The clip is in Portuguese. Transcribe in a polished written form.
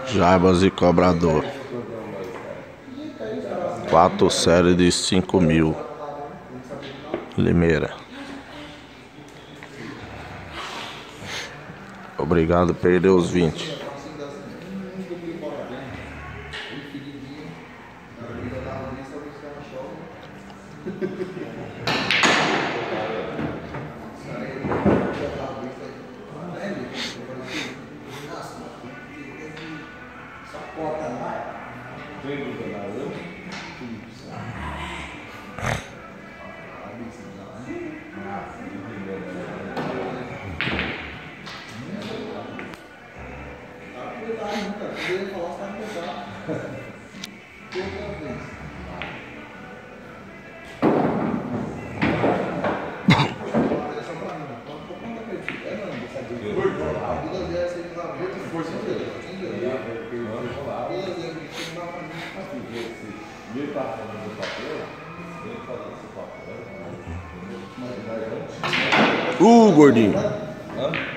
Jarbas e Cobrador. 4 séries de 5.000. Limeira. Obrigado, perdeu os 20. Gordinho.